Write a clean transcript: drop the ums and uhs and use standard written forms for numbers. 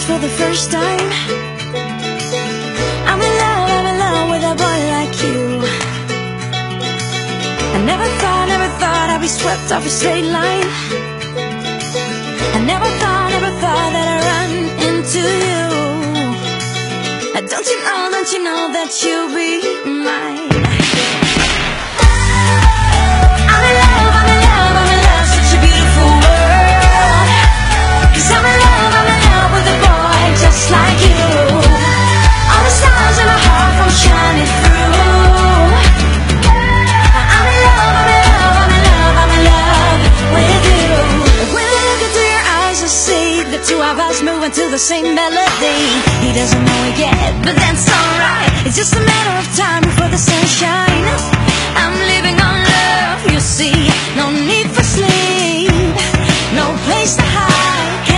this for the first time. I'm in love with a boy like you. I never thought I'd be swept off a straight line. I never thought that I'd run into you. Don't you know that you'll be mine? I'm in love, such a beautiful world. 'Cause I'm in love with a boy just like you. All the stars in my heart come shining through. I'm in love with you. When I look into your eyes, I see the two of us moving to the same melody. He doesn't know it yet, but that's alright. It's just a matter of time before the sunshine. I'm living on love, you see. No need for sleep, no place to hide.